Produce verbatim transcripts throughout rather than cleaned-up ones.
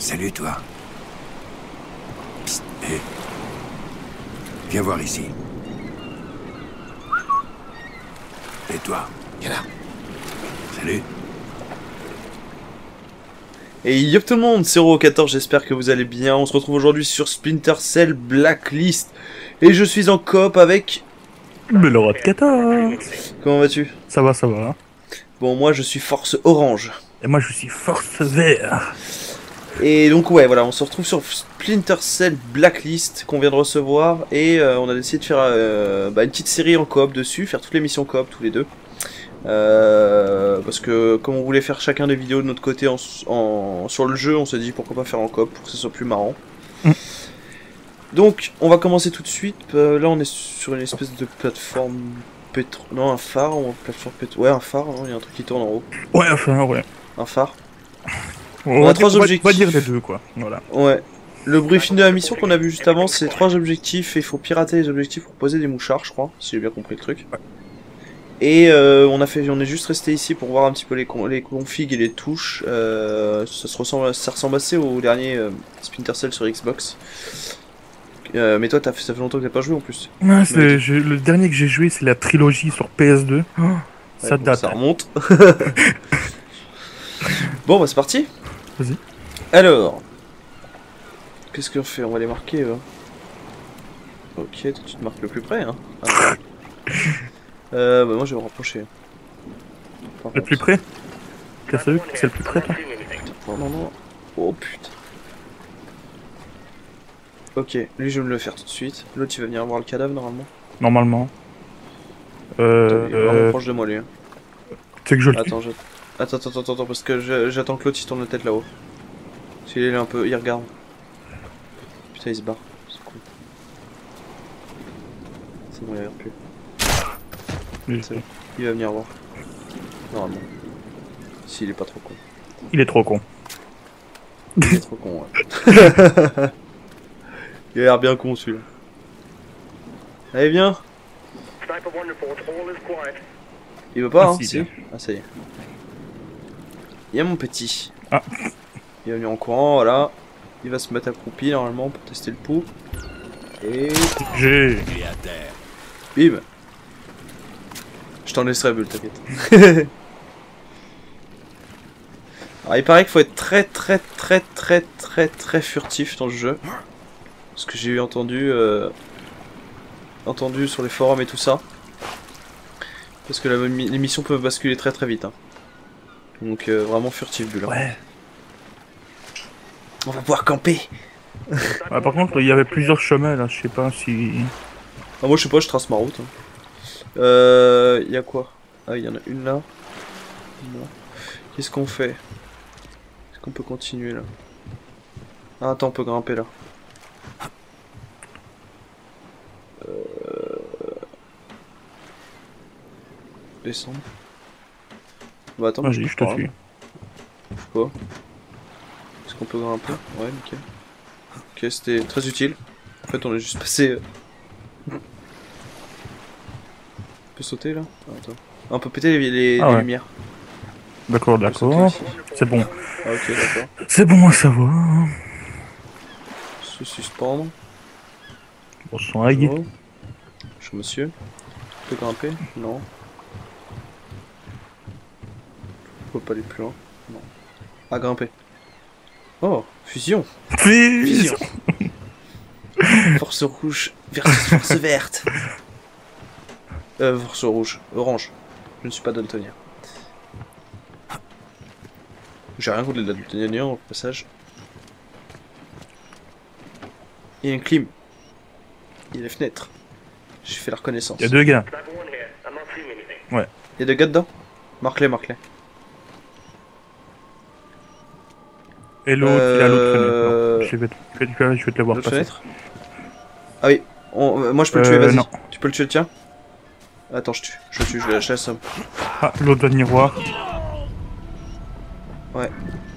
Salut, toi. Psst, hé. Viens voir ici. Et toi, viens là. Salut. Et yop tout le monde, c'est Roro quatorze, j'espère que vous allez bien. On se retrouve aujourd'hui sur Splinter Cell Blacklist. Et je suis en coop avec... Roro quatorze. Comment vas-tu? Ça va, ça va. Bon, moi je suis Force Orange. Et moi je suis Force Vert. Et donc ouais, voilà, on se retrouve sur Splinter Cell Blacklist qu'on vient de recevoir. Et euh, on a décidé de faire euh, bah, une petite série en coop dessus, faire toutes les missions coop tous les deux. Euh, parce que comme on voulait faire chacun des vidéos de notre côté en, en, sur le jeu, on s'est dit pourquoi pas faire en coop pour que ce soit plus marrant. Mm. Donc on va commencer tout de suite. Euh, là on est sur une espèce de plateforme pétro... Non, un phare, ou une plateforme pétro... Ouais, un phare, il y a un truc qui tourne en haut. Ouais, enfin, ouais. Un phare. On, on va a trois dire, objectifs. On va dire les deux, quoi. Voilà. Ouais. Le briefing de la mission qu'on a vu juste avant, c'est trois objectifs et il faut pirater les objectifs pour poser des mouchards, je crois, si j'ai bien compris le truc. Ouais. Et euh, on a fait, on est juste resté ici pour voir un petit peu les, les configs et les touches. Euh, ça se ressemble, ça ressemble assez au dernier euh, Splinter Cell sur Xbox. Euh, mais toi, as fait, ça fait longtemps que t'as pas joué en plus. Ouais, c'est, je, le dernier que j'ai joué, c'est la trilogie sur P S deux. Oh, ça ouais, date. Ça remonte. Bon, bah c'est parti. Vas-y. Alors, qu'est-ce qu'on fait? On va les marquer. Euh... Ok, toi, tu te marques le plus près, hein. Ah, Euh, bah moi je vais me rapprocher. Par le contre. plus près? T'as vu que c'est le plus près, toi? Non, non, non. Oh putain. Ok, lui je vais me le faire tout de suite. L'autre il va venir voir le cadavre normalement. Normalement. Euh. Il est vraiment euh... proche de moi lui. Hein. Tu sais que je le Attends, je... attends, attends, attends, attends, parce que je... j'attends que l'autre il se tourne la tête là-haut. Parce qu'il est un peu. Il regarde. Putain, il se barre. C'est cool. C'est bon, il regarde plus. Oui. C'est bon. Il va venir voir. Normalement. S'il est pas trop con. Il est trop con. Il est trop con, ouais. Il a l'air bien con celui-là. Allez, viens. Il veut pas, ah, hein? Si, Si. Ah, ça y est. Il y a mon petit. Ah. Il va venir en courant, voilà. Il va se mettre accroupi normalement pour tester le pouls. Et. J'ai. Bim. Je t'en laisserai, Bull, t'inquiète. Alors, il paraît qu'il faut être très, très, très, très, très, très furtif dans le jeu. Ce que j'ai entendu, euh, entendu sur les forums et tout ça. Parce que la, les missions peuvent basculer très très vite. Hein. Donc euh, vraiment furtif, Bull. Ouais. On va pouvoir camper. Ah, par contre, il y avait plusieurs chemins là, je sais pas si. Ah, moi je sais pas, je trace ma route. Hein. Euh. Il y a quoi? Ah, il y en a une là. Qu'est-ce qu'on fait? Est-ce qu'on peut continuer là? Ah, attends, on peut grimper là. Euh... Descendre. Bah attends, Vas-y, je te suis. Je sais pas. Est-ce qu'on peut grimper? Ouais, nickel. Ok, c'était très utile. En fait, on est juste passé. On peut sauter là? Ah, attends. Ah, on peut péter les, les, ah, les ouais. lumières. D'accord, d'accord. C'est bon. Ah, ok, d'accord. C'est bon à savoir. Se suspendre. Bon swag. Bonjour. Bonjour monsieur. On peut grimper? Non. On peut pas aller plus loin? Non. Ah, grimper. Oh, fusion. Fusion. Force rouge versus force verte. Euh, force rouge. Orange. Je ne suis pas daltonien. J'ai rien contre les daltoniens au passage. Il y a une clim. Il y a des fenêtres. J'ai fait la reconnaissance. Il y a deux gars. Ouais. Il y a deux gars dedans? Marque-les, marque-les. Et l'autre, Euh... il a l'autre fenêtre. Je vais, te... je vais te le voir L'autre passer. fenêtre? Ah oui. On... Euh, moi je peux le euh, tuer, vas-y. Non. Tu peux le tuer, tiens. Attends, je tue. Je le tue, je lâche la somme. Ah, l'autre va venir voir. Ouais.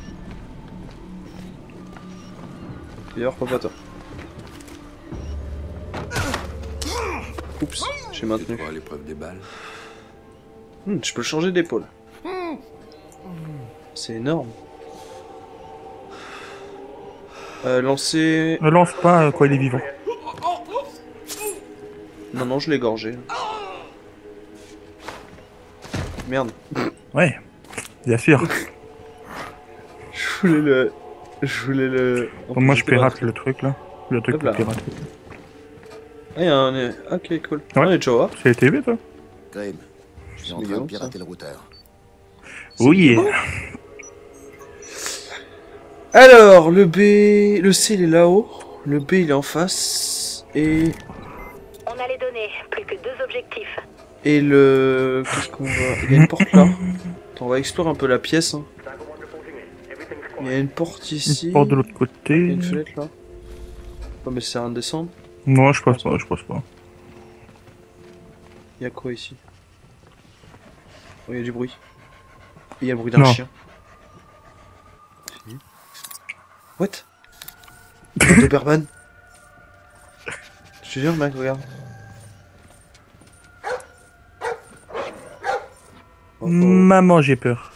D'ailleurs, pas toi. Oups, j'ai maintenu. Pour l'épreuve des balles. Hmm, je peux changer d'épaule. C'est énorme. Euh, lancer... Ne lance pas euh, quand il est vivant. Non, non, je l'ai gorgé. Merde. Ouais, bien sûr. Je voulais le... Je voulais le... Bon, moi je pirate le truc là. Le truc Hop pour là. pirater. Ah, y'a un... Ok, cool. Ouais. On est déjà là. C'est T V toi? Grim, je suis en train mignon, de pirater le routeur. Oui. Alors, le B... Le C, il est là-haut. Le B, il est en face. Et... On a les données, plus que deux objectifs. Et le... Qu'est-ce qu'on va... Il y a une porte là. Attends, on va explorer un peu la pièce. Hein. Il y a une porte ici. Une porte de l'autre Il y a côté. une fenêtre là. Oh, mais c'est un descendre. Non, je pense pas, je pense pas. Il y a quoi ici? Oh, il y a du bruit. Il y a le bruit d'un Non. chien. Fini. What? De Berman. Je te jure, mec, regarde. Oh, oh. Maman, j'ai peur.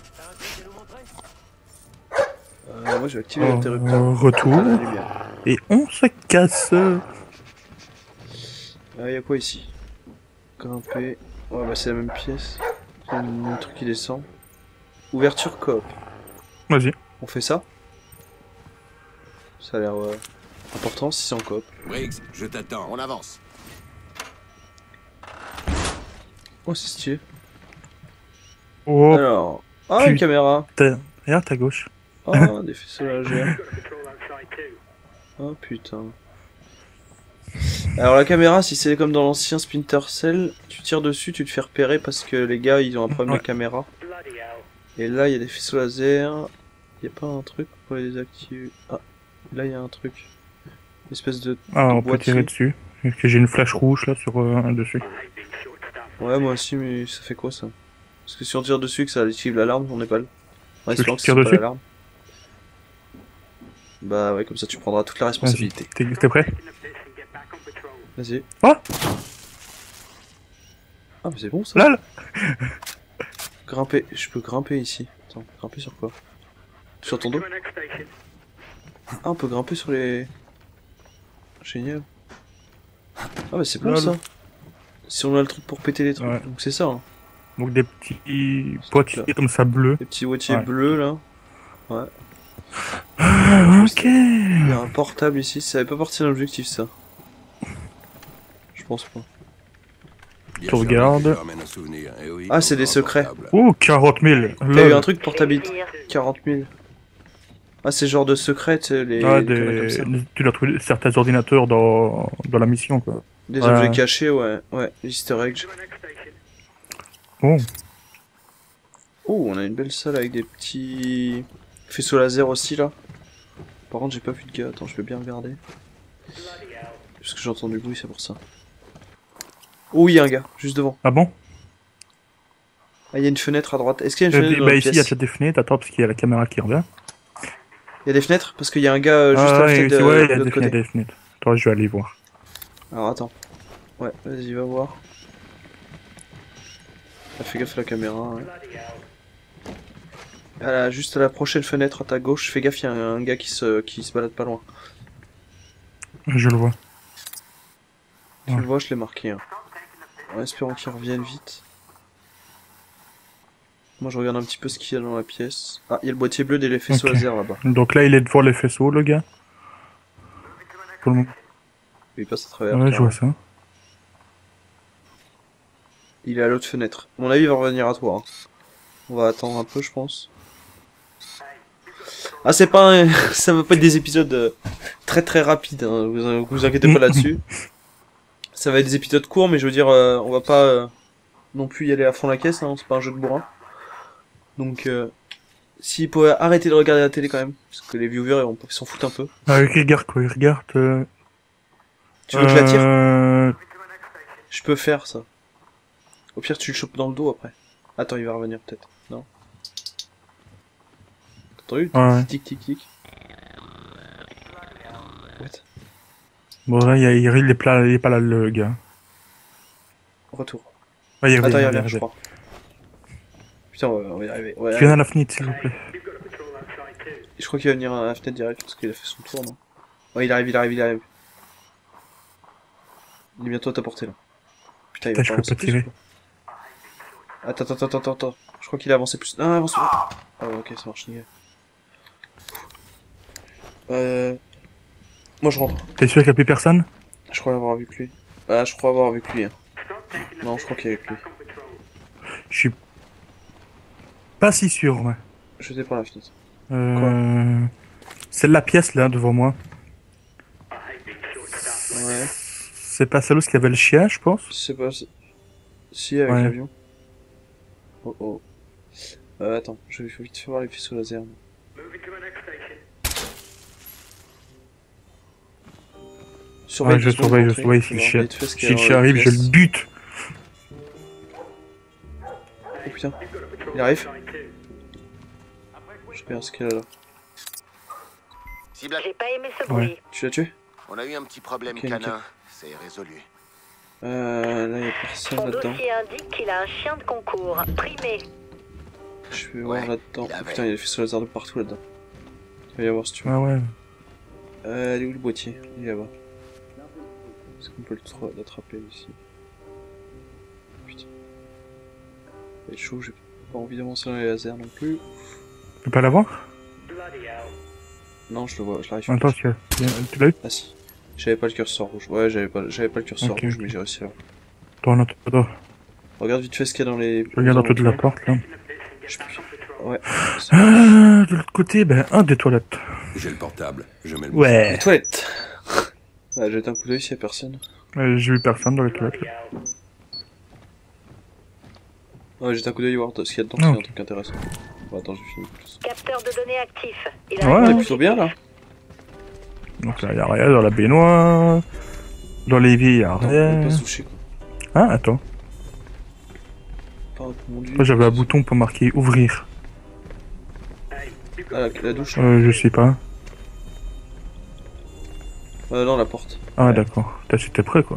Euh, moi, je vais activer Oh, l'interrupteur. euh, retour. Ah, la lumière. Et on se casse. Ah, il y a quoi ici? Grimper. Ouais, bah c'est la même pièce. Il y a un un truc qui descend. Ouverture coop. Vas-y. On fait ça? Ça a l'air euh, important si c'est en coop. Briggs, je t'attends. On avance. Oh, c'est stylé. Oh, Alors. Ah, une putain. caméra. regarde ta gauche. Oh, des faisceaux lagers. Oh putain. Alors la caméra, si c'est comme dans l'ancien Splinter Cell, tu tires dessus, tu te fais repérer parce que les gars ils ont un problème Ouais. de caméra. Et là il y a des faisceaux laser. Il y a pas un truc pour les désactiver. Ah, là il y a un truc. Une espèce de. Ah, de on peut boîtier. tirer dessus. Parce que j'ai une flèche rouge là sur euh, un dessus. Ouais, moi aussi, mais ça fait quoi ça? Parce que si on tire dessus et que ça active l'alarme, on n'est pas là. Ouais, Tu veux espérant que que je tire c'est pas dessus l'alarme. Bah ouais, comme ça tu prendras toute la Vas-y, responsabilité. t'es t'es prêt? Vas-y. Oh Ah, mais c'est bon ça. Là, là. Grimper, je peux grimper ici. Attends, grimper sur quoi? Sur ton dos? Ah, on peut grimper sur les... Génial. Ah bah c'est bon Lol. ça. Si on a le truc pour péter les trucs, Ouais. donc c'est ça. Hein. Donc des petits boîtiers comme ça bleus. Les petits boîtiers Ouais. bleus là. Ouais. Ah, ok. Il y a un portable ici, ça avait pas parti d'un objectif ça. Je pense pas. Bien Tu sûr, regardes. je ramène un souvenir. Eh oui, Ah, c'est des encore secrets. portable. Oh, quarante mille. T'as eu Lol. un truc pour ta bite? quarante mille. Ah, c'est genre de secret, tu sais, les... Ah, qu'on a comme ça. des... Tu dois trouver certains ordinateurs dans, dans la mission quoi. Des Ouais. objets cachés, ouais. Ouais, easter eggs. Oh. Oh, on a une belle salle avec des petits faisceaux laser aussi là. Par contre, j'ai pas vu de gars. Attends, je vais bien regarder. Parce que j'entends du bruit, c'est pour ça. Oh, il y a un gars, juste devant. Ah bon? Ah, il y a une fenêtre à droite. Est-ce qu'il y a une Euh, fenêtre dans bah la ici il y a pièce? déjà des fenêtres, attends parce qu'il y a la caméra qui revient. Il y a des fenêtres? Parce qu'il y a un gars euh, juste Ah à la ouais, fenêtre ici, de, ouais, il y de a des l'autre côté. fenêtres, des fenêtres. Attends, je vais aller voir. Alors attends. Ouais, vas-y, va voir. Ah, fais gaffe à la caméra. Ouais. Ah, là, juste à la prochaine fenêtre à ta gauche, fais gaffe, il y a un, un gars qui se, qui se balade pas loin. Je le vois. Tu Ouais. le vois, je l'ai marqué. Hein. En espérant qu'il revienne vite. Moi je regarde un petit peu ce qu'il y a dans la pièce. Ah, il y a le boîtier bleu des faisceaux Ok. laser là-bas. Donc là il est devant les faisceaux le gars. Pour le moment. Il passe à travers. Ouais, je carrément. vois ça. Il est à l'autre fenêtre. À mon avis, il va revenir à toi. Hein. On va attendre un peu, je pense. Ah, c'est pas un... ça va pas être des épisodes euh, très très rapides. Hein. Vous, vous inquiétez pas là-dessus. Ça va être des épisodes courts, mais je veux dire, euh, on va pas euh, non plus y aller à fond la caisse. Hein. C'est pas un jeu de bourrin. Donc, euh, s'ils pouvaient arrêter de regarder la télé quand même, parce que les viewers ils vont- ils s'en foutent un peu. Ah, il regarde quoi? Il regarde. Euh... Tu veux que je la tire? euh... Je peux faire ça. Au pire, tu le chopes dans le dos après. Attends, il va revenir peut-être. Non? T'as entendu? Ouais. Tic tic tic. What? Bon là il, y a- il, est pla- il est pas là le gars. Retour. Ouais, il revient, Attends, il il revient, revient. je crois. Putain, on va, on va y arriver. Ouais, Tu viens à la fenêtre s'il vous plaît. je crois qu'il va venir à la fenêtre direct parce qu'il a fait son tour, non? Ouais, il arrive, il arrive, il arrive. Il est bientôt à ta portée là. Putain, il Putain, va je peux avancer pas plus, tirer. quoi. Attends, attends, attends, attends, attends. Je crois qu'il a avancé plus. Ah, avance. Ah, ouais, ok, ça marche, nickel. Euh... Moi, je rentre. T'es sûr qu'il y a plus personne? Je crois avoir vu que lui. Ah, je crois avoir vu que lui. Hein. Non, je crois qu'il y avait que lui. Je suis pas si sûr, ouais. Jetez par la fenêtre. Euh... C'est la pièce, là, devant moi. Ouais. C'est pas celle où il y avait le chien, je pense? Je sais pas. Si, si avec Ouais. l'avion. Oh oh. Euh, attends, je vais vite faire voir les faisceaux laser. Surveille Ouais, je deux secondes surveille, je d'entrée, surveille. faut Si le voir chien, vite fait ce qu'il y si a le dans chien la arrive, je pièce. le bute. Oh putain, il arrive. Je regarde ce qu'il y a là. Cible, J'ai pas aimé ce Ouais. bruit. Tu l'as tué? on a eu un petit problème Ok, canin. nickel. C'est résolu. Euh, là, il y a personne Son là-dedans. dossier indique qu'il a un chien de concours, primé. Je vais Ouais, voir là-dedans. il Oh avait. putain, il y a des faisceaux laser de partout là-dedans. Tu vas y voir si tu veux. Ah ouais. Euh, elle est où le boîtier? Il est là-bas. Est-ce qu'on peut le tra- l'attraper ici? Putain. Ça va être chaud, j'ai pas envie d'avancer dans les lasers non plus. Tu peux pas l'avoir? Non, je le vois, je l'arrive. Attends, tu l'as tu l'as eu? Ah si. J'avais pas le curseur rouge. Ouais, j'avais pas, j'avais pas le curseur Ok, rouge, ok. mais j'ai réussi à. Attends, attends, attends. Regarde vite fait ce qu'il y a dans les. Je regarde un peu de la porte, là. Je- Ouais. Ah, de l'autre côté, ben, un des toilettes. J'ai le portable. Je mets le Les Ouais. toilettes. Ouais, jette un coup d'œil s'il y a personne. Euh, J'ai vu personne dans les toilettes. là. Ouais, jette un coup d'œil voir ce qu'il y a dedans, Ah, c'est un ok. truc intéressant. Bon, attends, j'ai fini. Capteur de données actif. Il Ouais, a On ouais. est plutôt bien là. Donc là, y a rien dans la baignoire. Dans l'évier, y a Attends, on peut rien. pas se toucher quoi. Ah, attends. Pas mon dieu. Moi, j'avais un bouton pour marquer ouvrir. Ah, la, la douche. Euh, je sais pas. Euh, non, la porte. Ah, d'accord. Putain, c'était prêt, quoi.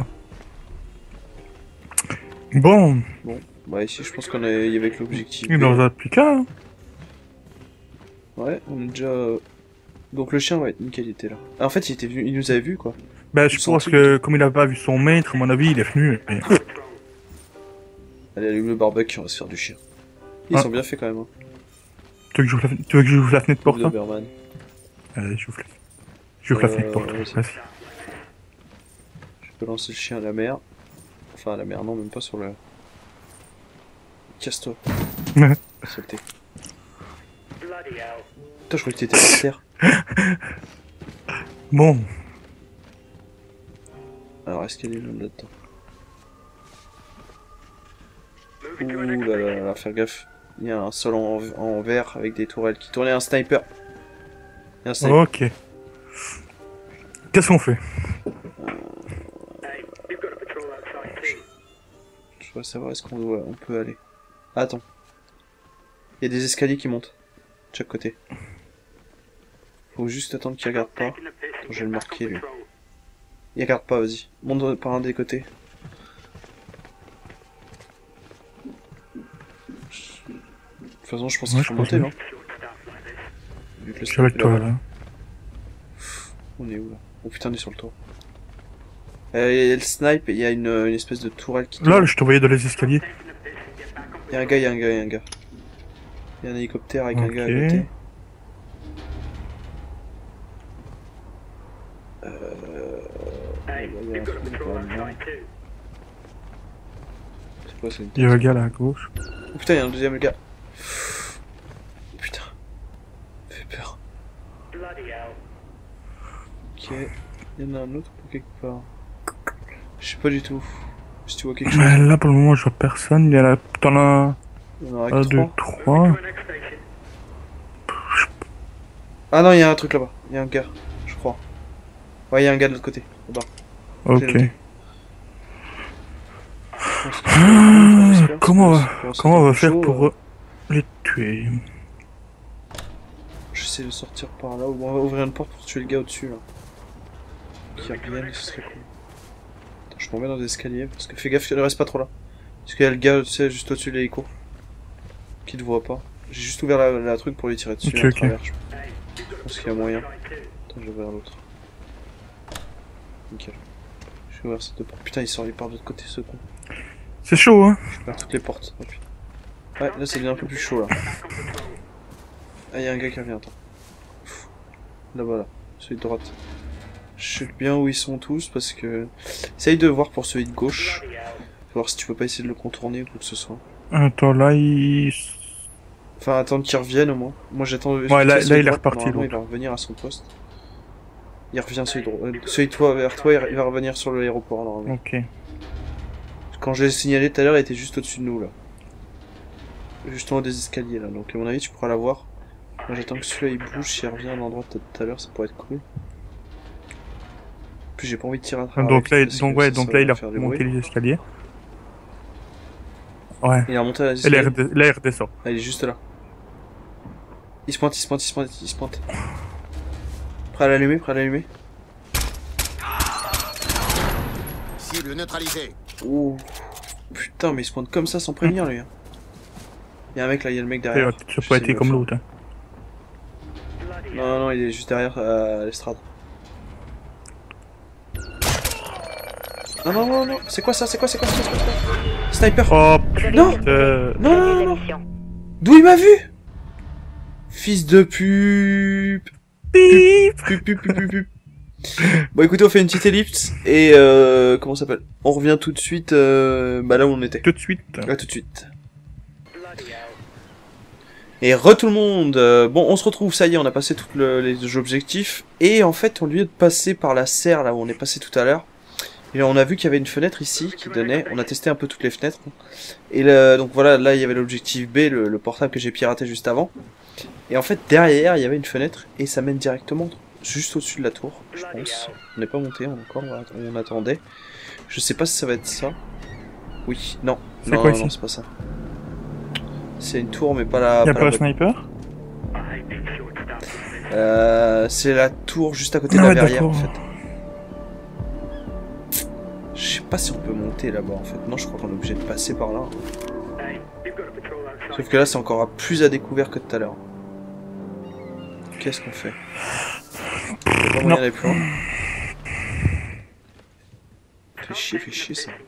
Bon. Bah, ici, je pense qu'on a... il y avait que l'objectif. Il en a plus qu'un. hein. Ouais, on est déjà. Donc le chien, ouais, nickel, il était là. Ah, en fait, il était venu, il nous avait vu quoi. Ben, je Ils pense sont que, comme il a pas vu son maître, à mon avis, il est venu. et- Allez, allume le barbecue, on va se faire du chien. Ils Ah. sont bien faits quand même. Hein. Tu veux que j'ouvre la... tu veux que j'ouvre la fenêtre pour toi? Doberman. Allez, j'ouvre la... J'ouvre la Euh, fenêtre pour toi. vas-y. Vas-y. Je peux lancer le chien à la mer. Enfin, à la mer, non, même pas sur le. Casse-toi. Ouais. Saleté. Putain, je croyais que t'étais par terre. Bon. Alors, est-ce qu'il y a des gens là-dedans? Ouh là là là, faire gaffe. Il y a un sol en, en verre avec des tourelles qui tournaient, un sniper. Il y a un sniper. Ok. Qu'est-ce qu'on fait? Je dois savoir est-ce qu'on doit, on peut aller. Ah, attends. Il y a des escaliers qui montent. De chaque côté. Faut juste attendre qu'il regarde pas. Attends, je vais le marquer lui. Il regarde pas, vas-y. Monte par un des côtés. De toute façon, je pense qu'il Ouais, faut je pense monter, bien. non? Vu que le Je suis avec sniper est toi, là-bas. là. On est où, là? Oh putain, on est sur le tour. Euh, il y a le snipe et il y a une, une espèce de tourelle qui Là, tourne. je te voyais dans les escaliers. Il y a un gars, il y a un gars, il y a un gars. Il y a un hélicoptère avec un gars à Ok. côté. Euh... il y a un truc, apparemment. C'est quoi, c'est une Il y a tête? un gars là à gauche. Oh putain, il y a un deuxième gars. Putain. Ça fait peur. Ok. Il y en a un autre pour quelque part. Je sais pas du tout. Si tu vois quelque chose. Mais là, pour le moment, je vois personne. Il y a là. T'en as Il y en aura un, que deux, trois. trois. Ah non, il y a un truc là-bas. Il y a un gars, je crois. Ouais, il y a un gars de l'autre côté. Là-bas. Ok. noté. Je pense que- Ah, j'espère, comment on parce va, que c'est comment on va trop faire chaud, pour euh, euh, les tuer? J'essaie de sortir par là, ou on va ouvrir une porte pour tuer le gars au-dessus là. Qui revienne, ce serait cool. Attends, je m'en mets dans des escaliers, parce que fais gaffe qu'il ne reste pas trop là. Parce qu'il y a le gars, tu sais, juste au-dessus de l'hélico. Qui te voit pas. J'ai juste ouvert la, la truc pour lui tirer dessus Ok, à ok. travers. Je, je pense qu'il y a moyen. Attends, je vais vers l'autre. nickel. Je vais ouvrir ces deux portes. Putain, il sort, il part de l'autre côté, ce con. C'est chaud, hein. Je perds toutes les portes. Oh, putain. Ouais, là, ça devient un peu plus chaud, là. Ah, y'a un gars qui revient, attends. Là-bas, là. Celui de droite. Je sais bien où ils sont tous, parce que... Essaye de voir pour celui de gauche. Voir si tu peux pas essayer de le contourner ou quoi que ce soit. Attends, là, il... Enfin, attendre qu'il revienne, au moins. Moi, j'attends... Ouais, là, là il est reparti, l'autre. Il va revenir à son poste. Il revient celui de, euh, celui de toi, vers toi, il va revenir sur l'aéroport, normalement. Ok. Quand je l'ai signalé tout à l'heure, il était juste au-dessus de nous, là. Juste en haut des escaliers, là. Donc, à mon avis, tu pourras l'avoir. Moi, j'attends que celui-là, il bouge. S'il revient à l'endroit de tout à l'heure, ça pourrait être cool. En plus, j'ai pas envie de tirer à travers. Donc là, avec, donc, que ouais, ça, donc ça là, il va a faire du remonté bruit. les escaliers. Ouais. Il est remonté à la Et là, il escaliers. redescend. Là, il redescend. Ah, il est juste là. Il se pointe, il se pointe, il se pointe, il se pointe. Prêt à l'allumer, prêt à l'allumer. Cible neutralisée. Oh. Putain, mais il se pointe comme ça sans prévenir, lui. Il y a un mec là, il y a le mec derrière. Ça peut pas été comme l'autre. Hein. Non, non, non, il est juste derrière euh, l'estrade. Non, non, non, non, c'est quoi ça, c'est quoi, c'est quoi, c'est quoi, c'est quoi Sniper. Oh, Non. euh... Non, non, non, non. D'où il m'a vu? Fils de pub. Pip. Pup, pup, pup, pup, pup. Bon, écoutez, on fait une petite ellipse et euh, comment ça s'appelle? On revient tout de suite euh, bah, là où on était. Tout de suite. Là, tout de suite. Et re tout le monde. euh, Bon, on se retrouve, ça y est, on a passé tous le, les objectifs. Et en fait, au lieu de passer par la serre là où on est passé tout à l'heure, et on a vu qu'il y avait une fenêtre ici qui donnait. On a testé un peu toutes les fenêtres. Et le, donc voilà, là il y avait l'objectif B, le, le portable que j'ai piraté juste avant. Et en fait, derrière, il y avait une fenêtre et ça mène directement juste au-dessus de la tour, je pense. On n'est pas monté encore, on attendait. Je sais pas si ça va être ça. Oui, non. C'est non, quoi non, ici? non, c'est pas ça. C'est une tour, mais pas la. Y'a pas pas la le bonne. sniper? Euh, c'est la tour juste à côté de Ah la ouais, verrière en d'accord. fait. Je sais pas si on peut monter là-bas en fait. Non, je crois qu'on est obligé de passer par là. Sauf que là, c'est encore plus à découvert que tout à l'heure. Qu'est-ce qu'on fait? Il y a pas moyen d'aller plus loin. Fais chier, fais chier ça.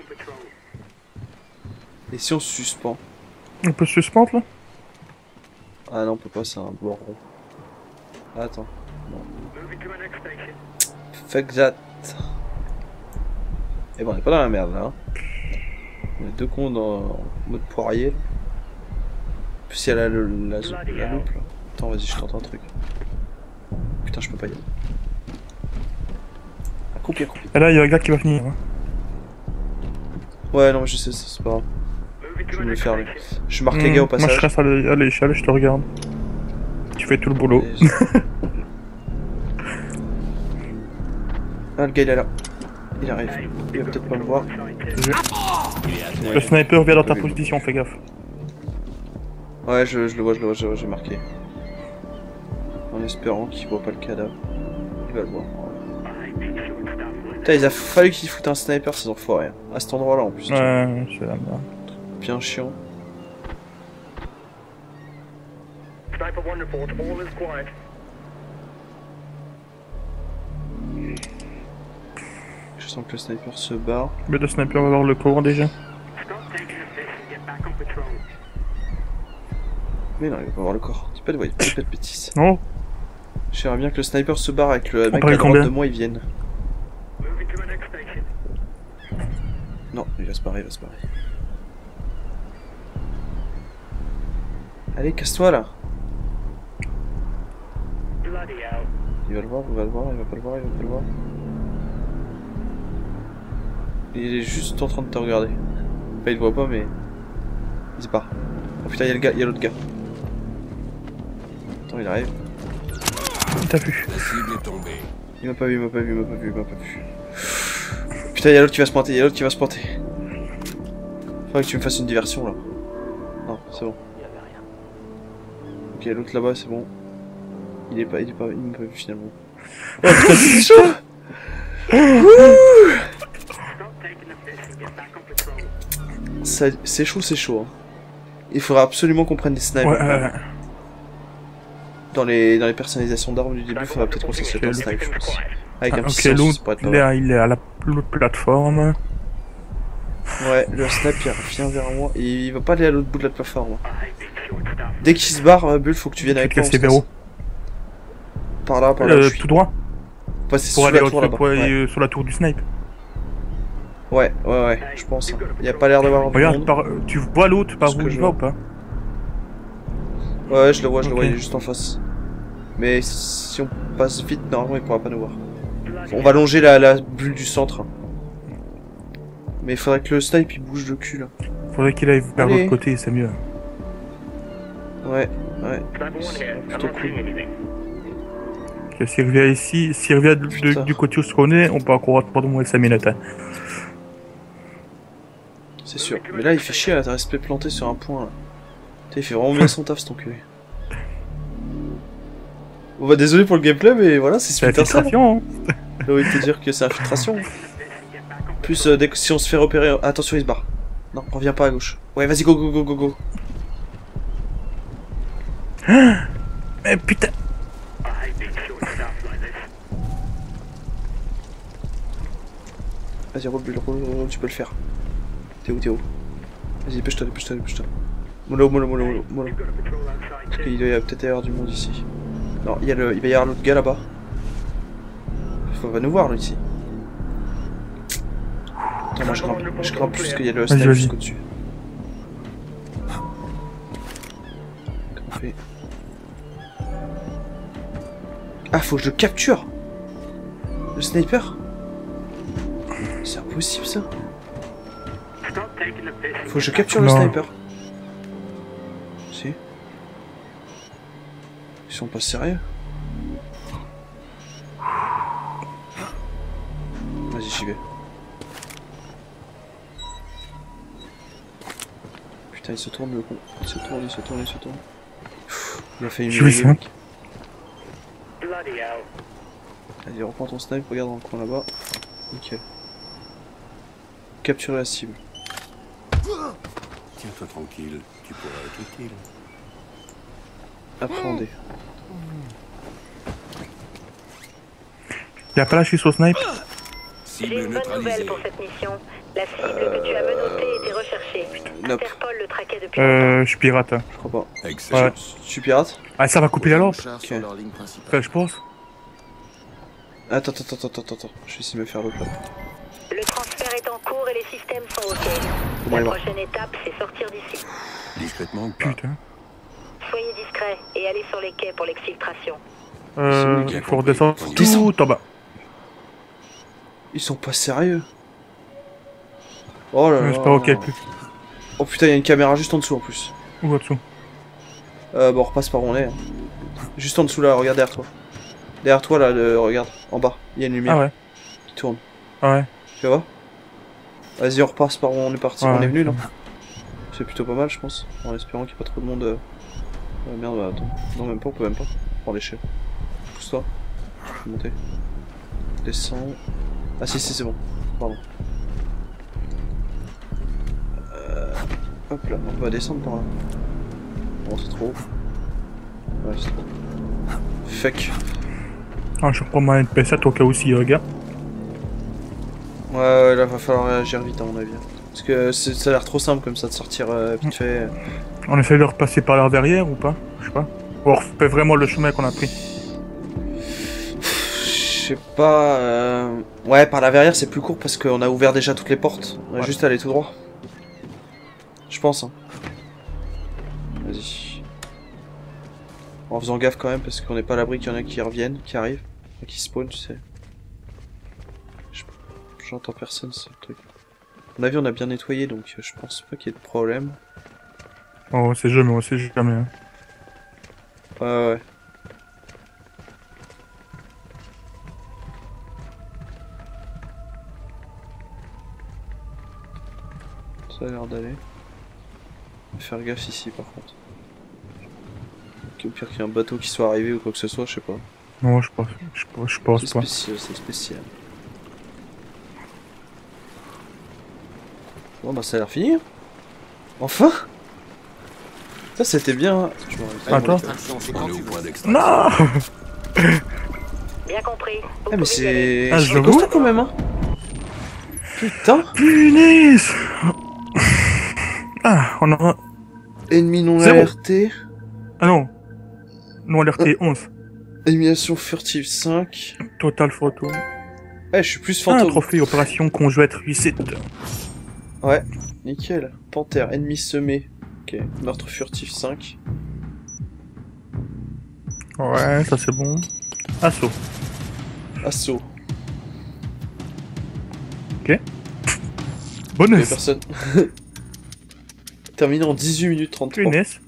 Et si on se suspend? On peut se suspendre là? Ah non, on peut pas, c'est un bord rond. Ah, attends. Non. Fuck that. Et bon, on est pas dans la merde là. Hein. On est deux cons dans en mode poirier. Là. En plus, il y a la, la, la, la loupe là. Attends, vas-y, je tente un truc. Putain, je peux pas y aller. Ah, coupe, coupe. Et là, il y a un gars qui va venir. Hein. Ouais, non, mais je sais, c'est pas grave. Je vais me le faire lui. Je marque les gars au Mmh, Moi, je passage. reste à l'é- à l'échelle, je te regarde. Tu fais tout le boulot. Et je- Ah, le gars il est là. Il arrive. Il va peut-être pas me voir. Le sniper vient dans ta position, fais gaffe. Ouais, je, je le vois, je le vois, je le vois, j'ai marqué. En espérant qu'il voit pas le cadavre. Il va le voir. Putain, il a fallu qu'ils foutent un sniper, ces enfoirés. À cet endroit-là en plus. Ouais, c'est la merde. Bien chiant. Je sens que le sniper se barre. Mais le sniper va avoir le courant déjà. Mais non, il va pas voir le corps. Dis pas de, ouais, dis pas de bêtises. Non. J'aimerais bien que le sniper se barre avec le mec parle à droite combien de moi, il vienne. Non, il va se barrer, il va se barrer. Allez, casse-toi là. Il va le voir, il va le voir, il va pas le voir, il va pas le voir. Il est juste en train de te regarder. Enfin, il te voit pas, mais il se barre. Oh putain, il y a le gars, il y a l'autre gars. Attends, il arrive. Il t'a vu. La cible est tombée. Il m'a pas vu, il m'a pas vu, il m'a pas vu, il m'a pas vu. Putain, il y a l'autre qui va se pointer, il y a l'autre qui va se pointer. Faudrait que tu me fasses une diversion là. Non, c'est bon. Ok, l'autre là-bas, c'est bon. Il est pas, il est pas, il m'a pas vu finalement. Oh putain, c'est chaud. Ça, c'est chaud, c'est chaud. Hein. Il faudra absolument qu'on prenne des snipers. Ouais, euh, Dans les, dans les personnalisations d'armes du début, il faudra peut-être qu'on s'assure un snipe, je pense. Avec Ah, un petit ok, sens, ça l'autre, pourrait être pas il, mal. est- il est à la l'autre plateforme. Ouais, le snap il revient vers moi et il va pas aller à l'autre bout de la plateforme. Dès qu'il se barre, euh, Bull, faut que tu viennes Tu avec te moi. on laisses se vers où? casse. Par là, par là où Euh, je suis. tout droit Passer pour sous aller la au- tour là-bas. pour aller, Ouais. euh, sur la tour du snipe. ouais, ouais, ouais, je pense. hein. Il y a pas l'air d'avoir du Regarde, monde. par, euh, tu vois l'autre par Ce où que il je va vois. ou pas? Ouais, je le vois, je le Ok. vois, il est juste en face. Mais si on passe vite, normalement il pourra pas nous voir. On va longer la, la bulle du centre. Mais il faudrait que le snipe il bouge de cul là. Faudrait qu'il aille vers Allez. l'autre côté, c'est mieux. Ouais, ouais. C'est plutôt cool. Ok, s'il revient ici, s'il revient de- de- Putain. du côté où se qu'on est, on peut encore attendre au moins cinq minutes. Hein. C'est sûr. Mais là il fait chier à rester planté sur un point là. Putain, il fait vraiment bien son taf cet enculé. Bon bah désolé pour le gameplay mais voilà c'est C'est la Splinter Cell. filtration. Hein. J'ai envie de te dire que c'est infiltration. Plus euh, dès que si on se fait repérer... Attention il se barre. Non, reviens pas à gauche. Ouais vas-y go go go go go. Mais putain. Vas-y roule, roule, roule, roule, tu peux le faire. T'es où, t'es où? Vas-y dépêche-toi, dépêche-toi, dépêche-toi. Mollo, mollo, mollo, mollo, mollo. Parce qu'il doit y avoir peut-être y avoir du monde ici. Non, il, y a le... il va y avoir l'autre gars là-bas. Il va nous voir lui ici. Attends, moi je grimpe, je grimpe plus qu'il y a le Vas-y, snipe vas-y. jusqu'au dessus. Grimper. Ah, faut que je le capture! Le sniper? C'est impossible ça! Faut que je capture le Non. sniper. Si. Ils sont pas sérieux. Vas-y, j'y vais. Putain, il se tourne le con. Il se tourne, il se tourne, il se tourne. Pfff, il a failli Je me vais griller, ça. mec. Allez, reprends ton snipe, regarde dans le coin là-bas. Nickel. Capturer la cible. Tiens-toi tranquille, tu pourrais être utile. Appréhender. Il a pas lâché son snipe? J'ai Cible une bonne nouvelle neutralisée. pour cette mission. La cible que tu as menotée était recherchée. Nope. Interpol le traquait depuis longtemps. Euh, je suis pirate. Hein. Je crois pas. Excellent. Ouais. Je suis pirate? Ah, ça va couper la lampe? Char Ok. sur leur ligne principale. Enfin, je pense. Attends, attends, attends, attends, attends. Je vais essayer de me faire l'autre là. Le transfert est en cours et les systèmes sont OK. Comment La il va? prochaine étape, c'est sortir d'ici. Discrètement ou pas? Putain. Soyez discrets et allez sur les quais pour l'exfiltration. Euh, Bien il faut compris. redescendre On y Descends. tout en bas. Ils sont pas sérieux. Oh là là. J'espère qu'elle peut. Oh putain, il y a une caméra juste en dessous en plus. Où en dessous? Euh, bon, on repasse par où on est. hein. Juste en dessous là, regarde derrière toi. Derrière toi là, le... regarde, en bas. Il y a une lumière Ah ouais. qui tourne. Ah ouais. Tu vois? Vas-y, on repasse par où on est parti. Ouais, on est venu ça là. C'est plutôt pas mal, je pense. En espérant qu'il n'y ait pas trop de monde. Euh... euh, merde, bah attends. Non, même pas, on peut même pas. Prends l'échelle. Pousse-toi. Je vais monter. Descends. Ah si, si, c'est bon. Pardon. Euh... Hop là, on va descendre par là. Bon, c'est trop haut. Ouais, c'est trop haut. Fuck. Ah, je prends ma N P sept au cas où s'il regarde. Ouais, ouais, là va falloir réagir vite à mon avis. Parce que c'est- ça a l'air trop simple comme ça de sortir euh, vite fait. On essaie de repasser par là derrière ou pas? Je sais pas. Ou on refait vraiment le chemin qu'on a pris. Je sais pas. Euh... Ouais, par la verrière c'est plus court parce qu'on a ouvert déjà toutes les portes. On va Ouais. juste aller tout droit. Je pense. Hein. Vas-y. En faisant gaffe quand même parce qu'on n'est pas à l'abri qu'il y en a qui reviennent, qui arrivent, enfin, qui spawnent, tu sais. Je- J'entends personne, c'est le truc. À mon avis, on a bien nettoyé donc euh, je pense pas qu'il y ait de problème. Oh, on sait jamais, on sait jamais. Hein. Ouais, ouais. Ça a l'air d'aller. Faire gaffe ici par contre. Au pire qu'il y ait un bateau qui soit arrivé ou quoi que ce soit, je sais pas. Non, je pense, je, pense- je pense C'est pas. spécial, c'est spécial. Bon bah ça a l'air fini. Enfin. Ça c'était bien. hein. Je m'en rappelle. Attends. L'extraction, c'est quand On est tu au veux. point d'extraction. Non. Bien compris. Vous Ah mais pouvez y aller. c'est... Ah, c'est je costaud vois. quand même, hein. Putain. Punaise. Ah, on aura... Ennemi non Zéro. alerté. Ah non. Non alerté onze. Élimination furtive cinq. Total photo. Ouais, je suis plus Ah, un fantôme. trophée opération conjointe réussite. Ouais, nickel. Panthère, ennemi semé. Ok, meurtre furtif cinq. Ouais, ça c'est bon. Assaut. Assaut. Ok. Il Bonus. y a personne. Terminé en dix-huit minutes trente-trois. Punaise.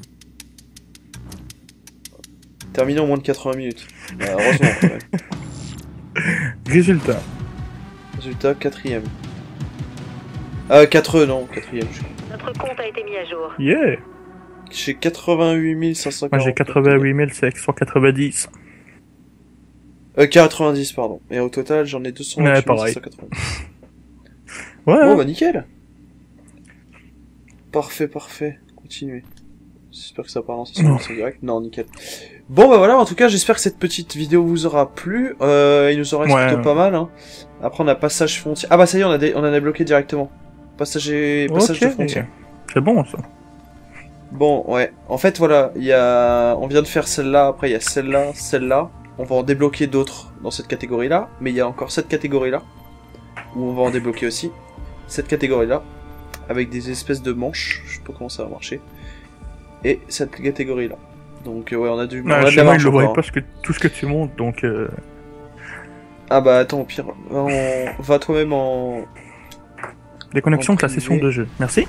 Terminé en moins de quatre-vingts minutes. Bah, heureusement quand même. Résultat. Résultat, quatrième. Euh, quatre E, non, quatrième. Notre compte a été mis à jour. Yeah. J'ai quatre-vingt-huit mille cinq cent Moi quarante. j'ai quatre-vingt-huit mille cinq cent quatre-vingt-dix. Euh, quatre-vingt-dix, pardon. Et au total, j'en ai deux cent vingt-huit mille cinq cent quatre-vingt-dix. Ouais. Bon, bah nickel. Parfait, parfait. Continuez. J'espère que ça part en session en direct. Non, nickel. Bon, bah voilà, en tout cas, j'espère que cette petite vidéo vous aura plu. Euh, il nous en reste Ouais. plutôt pas mal. Hein. Après, on a passage frontière. Ah bah ça y est, on a, dé... on en a débloqué directement. Passage, et... passage Ok. de frontière. C'est bon ça. Bon, ouais. En fait, voilà, il y a... on vient de faire celle-là, après il y a celle-là, celle-là. On va en débloquer d'autres dans cette catégorie-là, mais il y a encore cette catégorie-là, où on va en débloquer aussi. Cette catégorie-là, avec des espèces de manches, je sais pas comment ça va marcher. Et cette catégorie-là. Donc, euh, ouais, on a du... on Ah, a de chez la moi, marge il le voit encore, pas hein. ce que, tout ce que tu montes, donc... Euh... Ah bah attends, au pire, va, en... va toi-même en... Déconnexion En de la privé. session de jeu. Merci.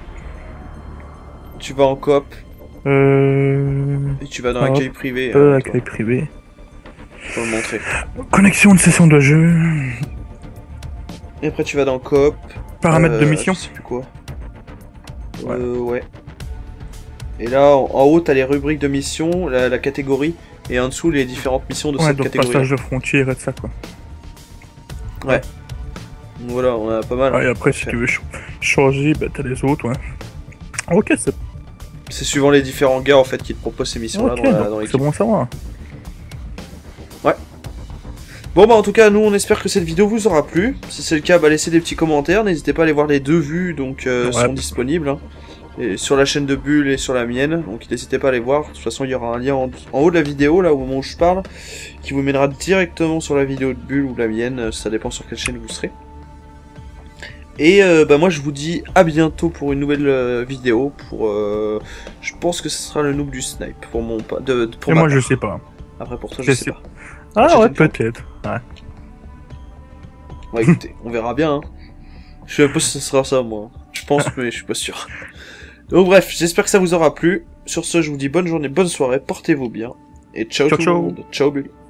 Tu vas en coop, Euh... et tu vas dans Hop, l'accueil privé. Peu hein, accueil privé. pour le montrer. Connexion de session de jeu. Et après tu vas dans coop. Paramètres euh, de mission. Je sais plus quoi. Ouais. Euh, ouais. Et là, en, en haut, t'as les rubriques de mission, la, la catégorie, et en dessous, les différentes missions de Ouais, cette donc catégorie. passage de frontière et de ça quoi. Donc voilà, on a pas mal. Ouais, et après si tu veux ch- changer, bah t'as les autres, ouais. Ok, c'est C'est suivant les différents gars, en fait, qui te proposent ces missions-là ok, dans la- donc dans c'est l'équipe. bon à savoir. Bon bah en tout cas nous on espère que cette vidéo vous aura plu. Si c'est le cas bah laissez des petits commentaires, n'hésitez pas à aller voir les deux vues donc euh, Ouais. sont disponibles hein. Et sur la chaîne de Bulle et sur la mienne, donc n'hésitez pas à les voir. De toute façon il y aura un lien en, en haut de la vidéo là au moment où je parle qui vous mènera directement sur la vidéo de Bulle ou la mienne, ça dépend sur quelle chaîne vous serez. Et euh, bah moi je vous dis à bientôt pour une nouvelle euh, vidéo pour euh, je pense que ce sera le noob du snipe pour mon pa- de, de- pour Et ma moi je part. sais pas. Après pour toi Je je sais sais. pas. Ah Achète ouais, une plante. peut-être. Ouais. Ouais, écoutez, on verra bien. Hein. Je sais pas si ce sera ça, moi. Je pense, mais je suis pas sûr. Donc bref, j'espère que ça vous aura plu. Sur ce, je vous dis bonne journée, bonne soirée, portez-vous bien. Et ciao, Ciao, tout ciao. le monde. Ciao, Bulle.